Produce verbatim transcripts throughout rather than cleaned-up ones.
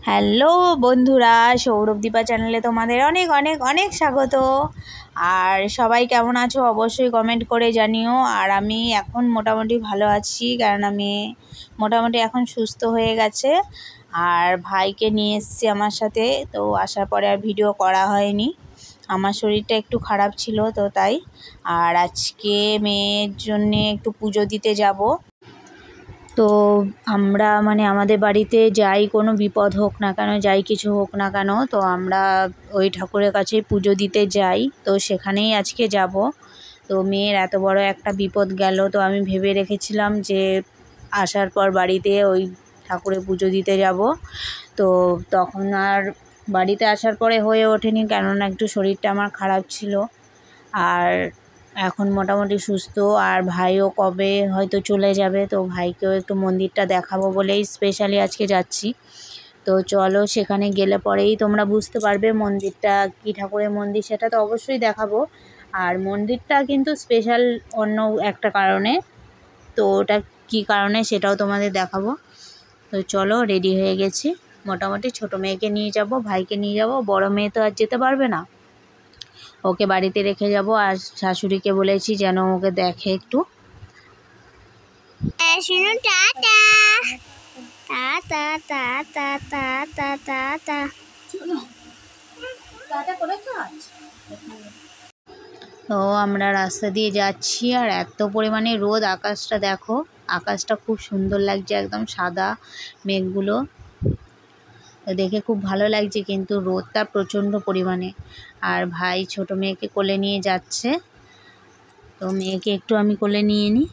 Hello বন্ধুরা, সৌরভ দীপা চ্যানেলে তোমাদের অনেক অনেক অনেক স্বাগত। আর সবাই কেমন আছো অবশ্যই কমেন্ট করে জানিও। আর আমি এখন মোটামুটি ভালো আছি, কারণ আমি মোটামুটি এখন সুস্থ হয়ে গেছে। আর ভাইকে নিয়ে এসেছি আমার সাথে, তো আসার পরে আর ভিডিও করা হয়নি। আমার শরীরটা একটু খারাপ ছিল তো তাই। আর আজকে মেয়ের জন্যে একটু পুজো দিতে যাব। তো আমরা মানে আমাদের বাড়িতে যাই কোনো বিপদ হোক না কেন, যাই কিছু হোক না কেন, তো আমরা ওই ঠাকুরের কাছেই পুজো দিতে যাই। তো সেখানেই আজকে যাব। তো মেয়ের এত বড় একটা বিপদ গেল, তো আমি ভেবে রেখেছিলাম যে আসার পর বাড়িতে ওই ঠাকুরে পুজো দিতে যাব। তো তখন আর বাড়িতে আসার পরে হয়ে ওঠেনি, কেননা একটু শরীরটা আমার খারাপ ছিল। আর এখন মোটামুটি সুস্থ। আর ভাইও কবে হয়তো চলে যাবে, তো ভাইকেও একটু মন্দিরটা দেখাবো বলেই স্পেশালি আজকে যাচ্ছি। তো চলো, সেখানে গেলে পরেই তোমরা বুঝতে পারবে মন্দিরটা কী ঠাকুরের মন্দির, সেটা তো অবশ্যই দেখাবো। আর মন্দিরটা কিন্তু স্পেশাল অন্য একটা কারণে, তো ওটা কী কারণে সেটাও তোমাদের দেখাবো। তো চলো, রেডি হয়ে গেছি। মোটামুটি ছোটো মেয়েকে নিয়ে যাব, ভাইকে নিয়ে যাব, বড় মেয়ে তো আর যেতে পারবে না, ওকে বাড়িতে রেখে যাব। আর শাশুড়িকে বলেছি যেন ওকে দেখে একটু। তো আমরা রাস্তা দিয়ে যাচ্ছি, আর এত পরিমাণে রোদ, আকাশটা দেখো, আকাশটা খুব সুন্দর লাগছে, একদম সাদা মেঘগুলো দেখে খুব ভালো লাগছে, কিন্তু রোদটা প্রচণ্ড পরিমাণে। আর ভাই ছোট মেয়েকে কোলে নিয়ে যাচ্ছে, তো মেয়েকে একটু আমি কোলে নিয়ে নিই।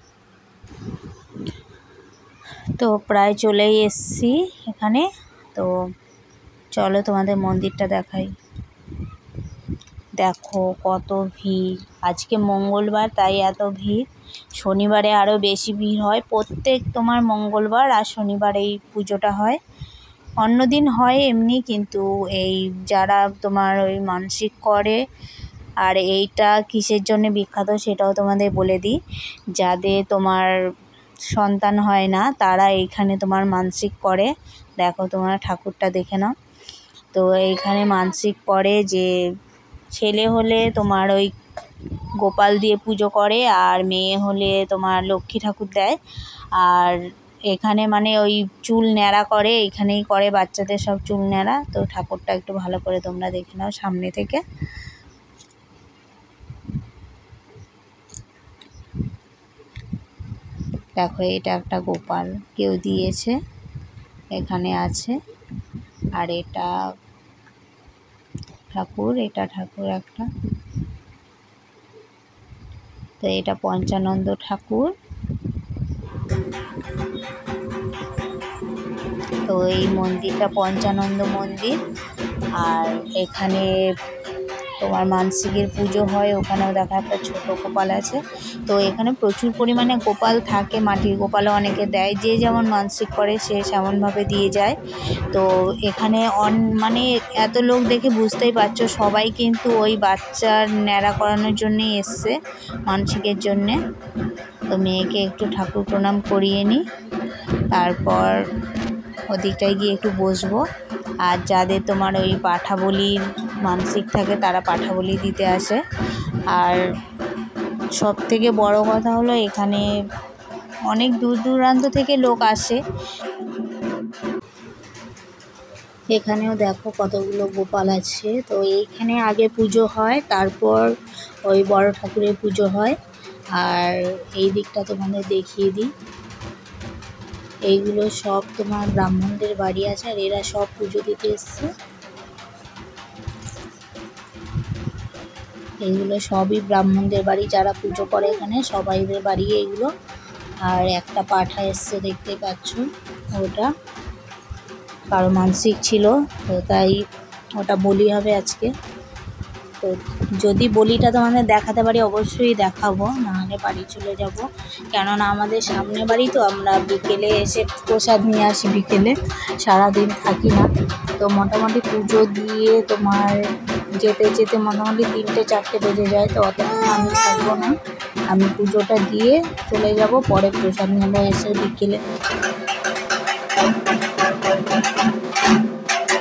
তো প্রায় চলেই এসছি এখানে। তো চলো তোমাদের মন্দিরটা দেখাই। দেখো কত ভিড়, আজকে মঙ্গলবার তাই এত ভিড়। শনিবারে আরও বেশি ভিড় হয়, প্রত্যেক তোমার মঙ্গলবার আর শনিবার এই পুজোটা হয়। অন্য দিন হয় এমনি, কিন্তু এই যারা তোমার ওই মানসিক করে, আর এইটা কিসের জন্য বিখ্যাত সেটাও তোমাদের বলে দিই। যাদের তোমার সন্তান হয় না, তারা এইখানে তোমার মানসিক করে। দেখো তোমরা ঠাকুরটা দেখে নাও। তো এইখানে মানসিক করে যে ছেলে হলে তোমার ওই গোপাল দিয়ে পুজো করে, আর মেয়ে হলে তোমার লক্ষ্মী ঠাকুর দেয়। আর এখানে মানে ওই চুল ন্যাড়া করে, এখানেই করে বাচ্চাদের সব চুল ন্যাড়া। তো ঠাকুরটা একটু ভালো করে তোমরা দেখে নাও সামনে থেকে। দেখো, এটা একটা গোপাল কেউ দিয়েছে, এখানে আছে। আর এটা ঠাকুর, এটা ঠাকুর একটা। তো এটা পঞ্চানন্দ ঠাকুর। তো এই মন্দিরটা পঞ্চানন্দ মন্দির। আর এখানে তোমার মানসিকের পুজো হয়, ওখানেও দেখা একটা ছোটো গোপাল আছে। তো এখানে প্রচুর পরিমাণে গোপাল থাকে, মাটির গোপালও অনেকে দেয়, যে যেমন মানসিক করে সে সেমনভাবে দিয়ে যায়। তো এখানে অন মানে এত লোক দেখে বুঝতেই পারছো, সবাই কিন্তু ওই বাচ্চার ন্যাড়া করানোর জন্যেই এসছে, মানসিকের জন্যে। তো মেয়েকে একটু ঠাকুর প্রণাম করিয়ে নিই, তারপর ওদিকটায় গিয়ে একটু বসবো। আর যাদের তোমার ওই পাঠা বলির মানসিক থাকে, তারা পাঠা বলি দিতে আসে। আর সব থেকে বড় কথা হলো, এখানে অনেক দূর দূরান্ত থেকে লোক আসে। এখানেও দেখো কতগুলো গোপাল আছে। তো এইখানে আগে পুজো হয়, তারপর ওই বড় ঠাকুরের পুজো হয়। আর এই দিকটা তোমাদের দেখিয়ে দিই, এইগুলো সব তোমার ব্রাহ্মণদের বাড়ি আছে, আর এরা সব পুজো দিতে এসছে। এইগুলো সবই ব্রাহ্মণদের বাড়ি, যারা পুজো করে এখানে সবাইদের বাড়ি এইগুলো। আর একটা পাঠা এসছে, দেখতেই পাচ্ছ, ওটা কারো মানসিক ছিল, তো তাই ওটা বলি হবে আজকে। তো যদি বলিটা তোমাদের দেখাতে পারি অবশ্যই দেখাবো, নাহলে বাড়ি চলে যাব, কেননা আমাদের সামনে বাড়ি। তো আমরা বিকেলে এসে প্রসাদ নিয়ে আসি, বিকেলে সারাদিন থাকি না। তো মোটামুটি পুজো দিয়ে তোমার যেতে যেতে মোটামুটি তিনটে চারটে বেজে যায়। তো অতক্ষণ আমি থাকবো না, আমি পুজোটা দিয়ে চলে যাব, পরে প্রসাদ নেবো এসে বিকেলে।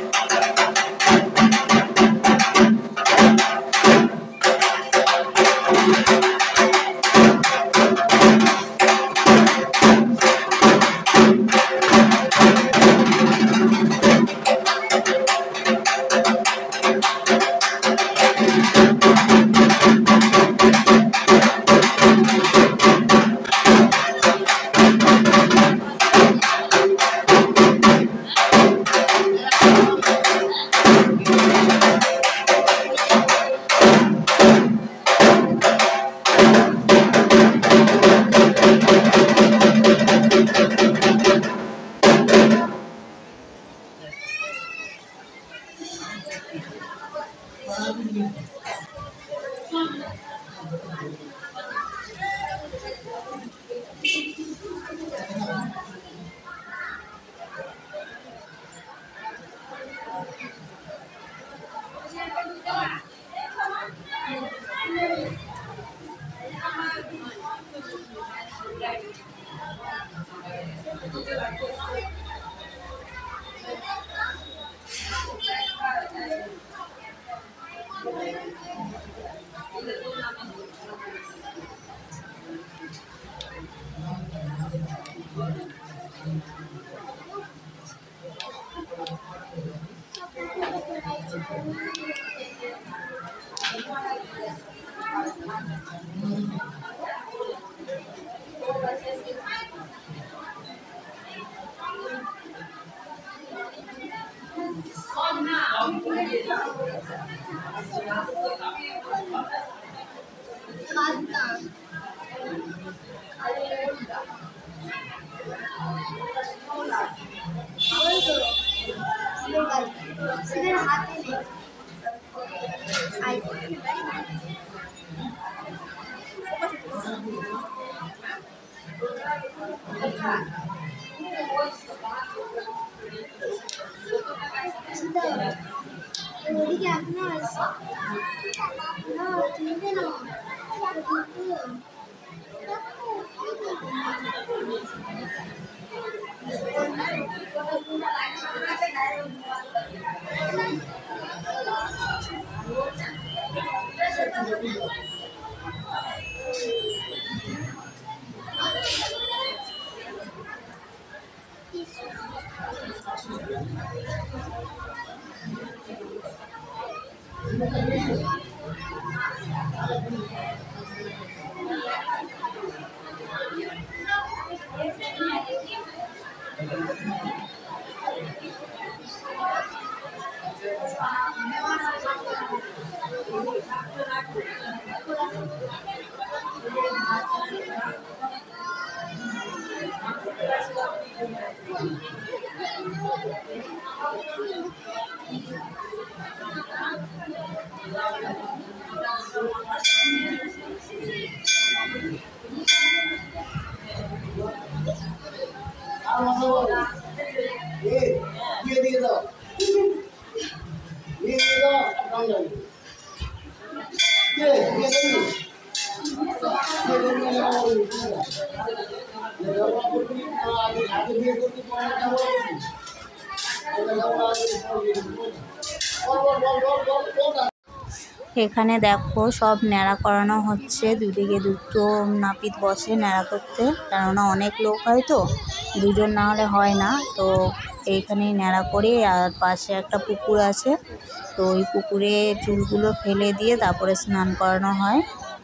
এখানে দেখো সব ন্যাড়া করানো হচ্ছে, দুদিকে দুটো নাপিত বসে ন্যাড়া করতে, কেননা অনেক লোক হয় তো, দুজন না হলে হয় না। তো এইখানেই ন্যাড়া করে, আর পাশে একটা পুকুর আছে, তো ওই পুকুরে চুলগুলো ফেলে দিয়ে তারপরে স্নান করানো হয়।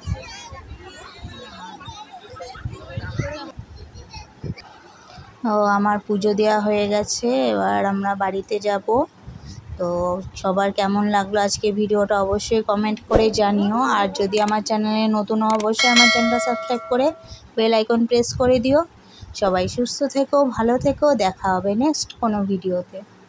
ও আমার পুজো দেওয়া হয়ে গেছে, এবার আমরা বাড়িতে যাব। তো সবার কেমন লাগলো আজকে ভিডিওটা অবশ্যই কমেন্ট করে জানিও, আর যদি আমার চ্যানেলে নতুন হও অবশ্যই আমার চ্যানেলটা সাবস্ক্রাইব করে বেল আইকন প্রেস করে দিও। সবাই সুস্থ থেকো, ভালো থেকো, দেখা হবে নেক্সট কোনো ভিডিওতে।